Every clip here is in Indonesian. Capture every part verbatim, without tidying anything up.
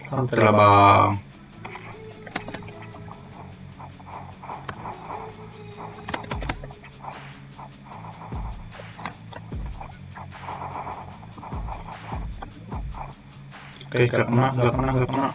Hampir lah bang. Oke, gak kena, gak kena, gak kena.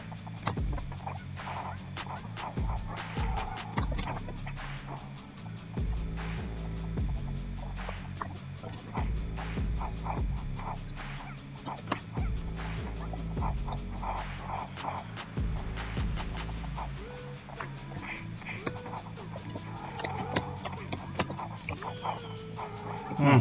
Hmm.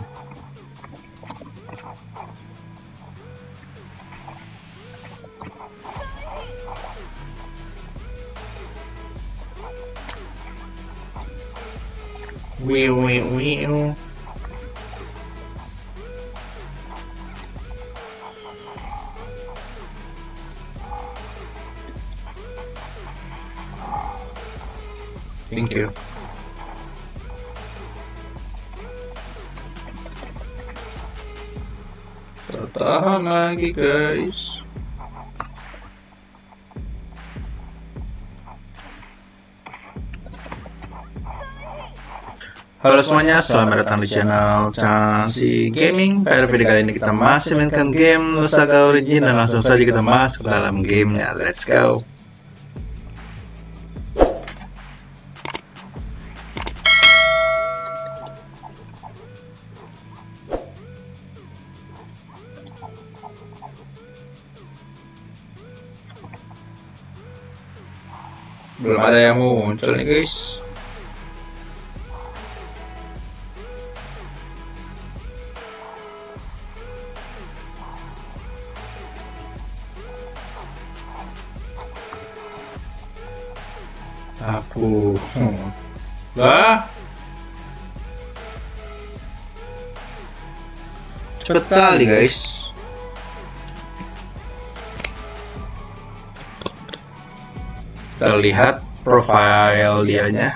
Wiu wiu wiu. Thank you. Tertahan lagi guys. Halo semuanya, selamat datang di channel Chansi Gaming. Pada video kali ini kita masih mainkan game Saga Origin dan langsung saja kita masuk ke dalam gamenya. Let's go. Belum ada yang muncul nih guys. Aku lah cepet kali guys. Kita lihat profile dianya.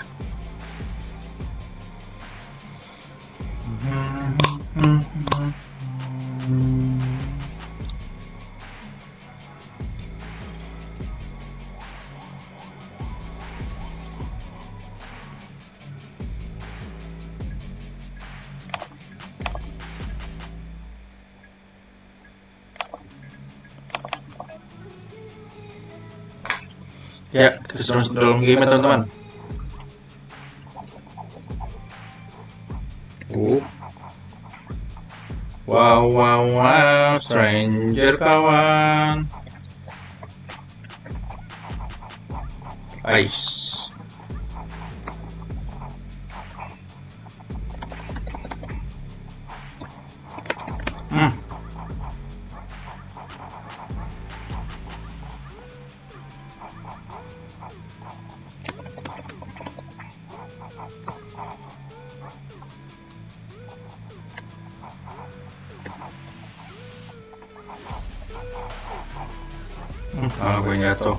Ya, kita sudah masuk dalam game ya teman-teman. Uh. Wow, wow, wow, stranger kawan. Ice. Hmm. Hmm, ah, gue jatuh.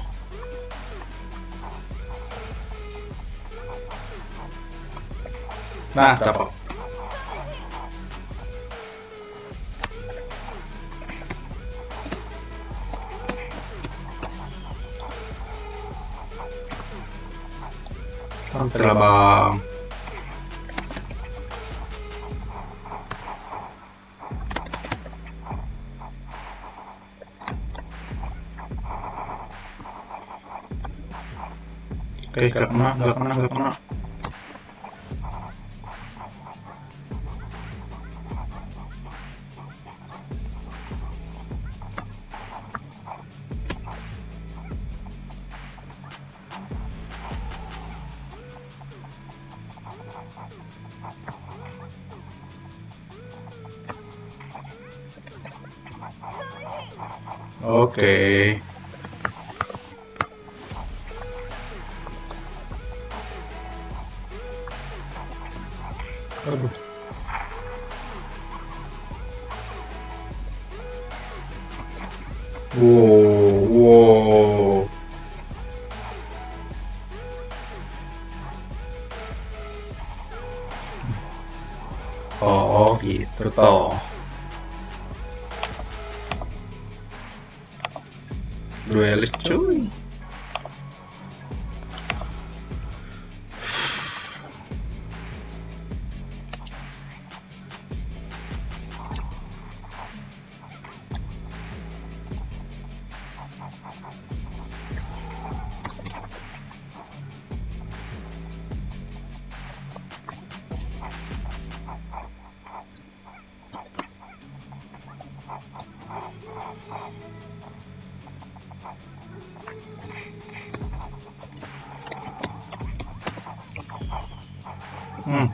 Nah, dapat. Hampir lah bang. Oke, gak kena, gak kena, gak kena. Oke. Aduh. Wow, wow. Oh, gitu toh. duelis cuy. Hmm.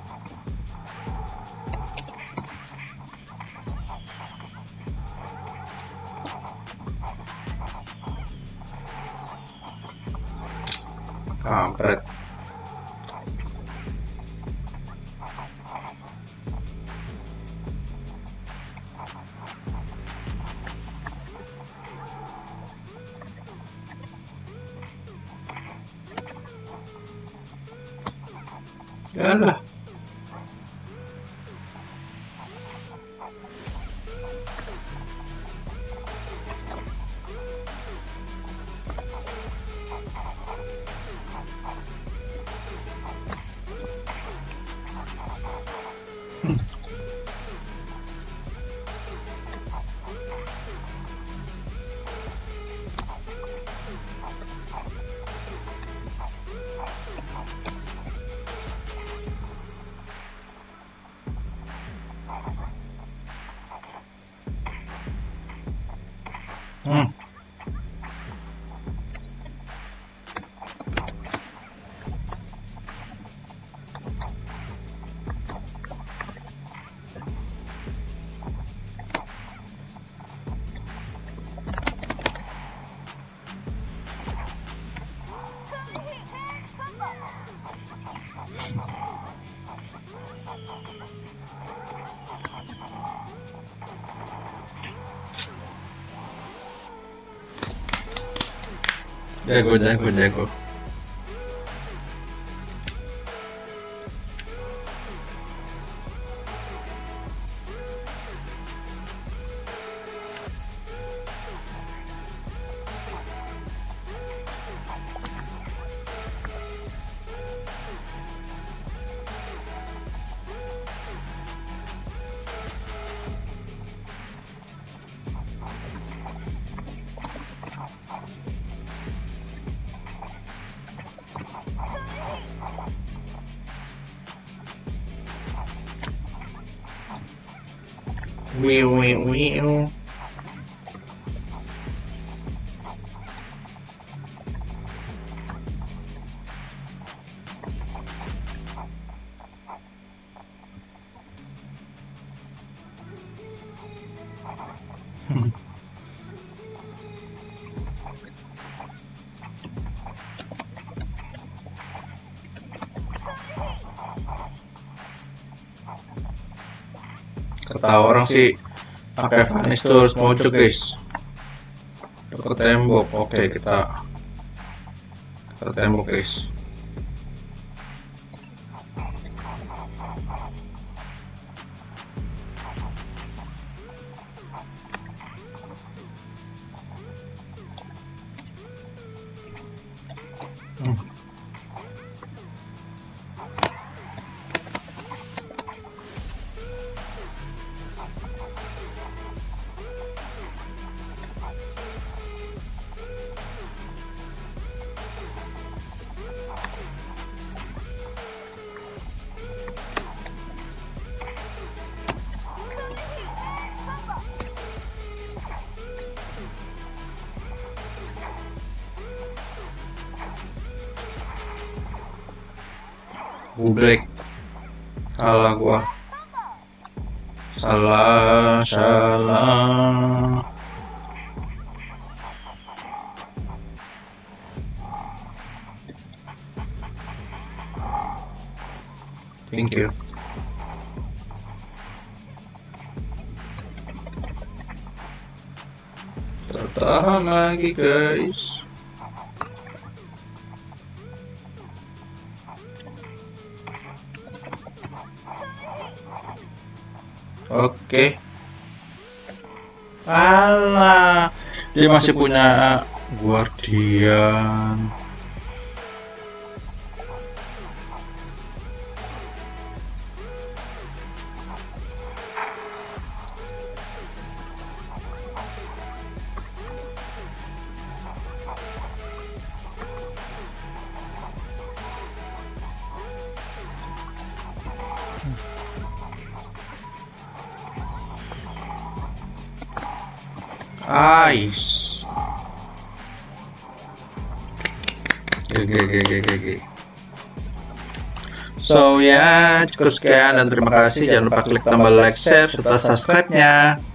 Kampret. Yalah. Hmm. Jago, jago, jago. Wiu, wiu, wiu. Kata orang sih pakai vanish tuh harus mojok guys, deket tembok. Oke, kita ke tembok guys. Hmm. Bublek, salah gua, salah, salah. Thank you. Tertahan lagi guys. Oke. Alah, dia masih punya Guardian. Ice. Oke, oke, oke, oke. So ya, cukup sekian dan terima kasih. Jangan lupa klik tombol like, share, serta subscribe-nya.